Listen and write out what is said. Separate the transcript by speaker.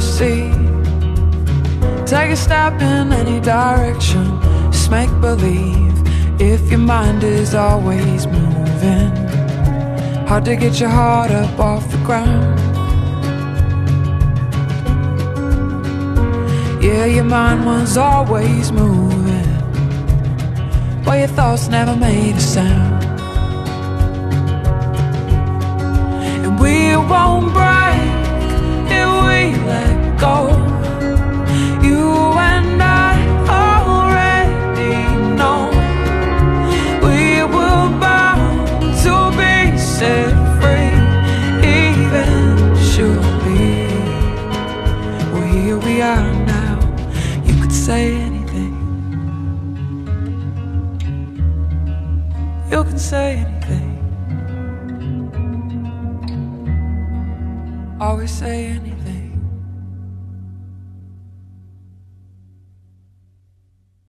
Speaker 1: see. Take a step in any direction, just make believe. If your mind is always moving, hard to get your heart up off the ground. Yeah, your mind was always moving, but your thoughts never made a sound. And we won't break if we let go. You and I already know we were bound to be set free eventually. Well, here we are now. You could say anything. You can say anything. Always say anything.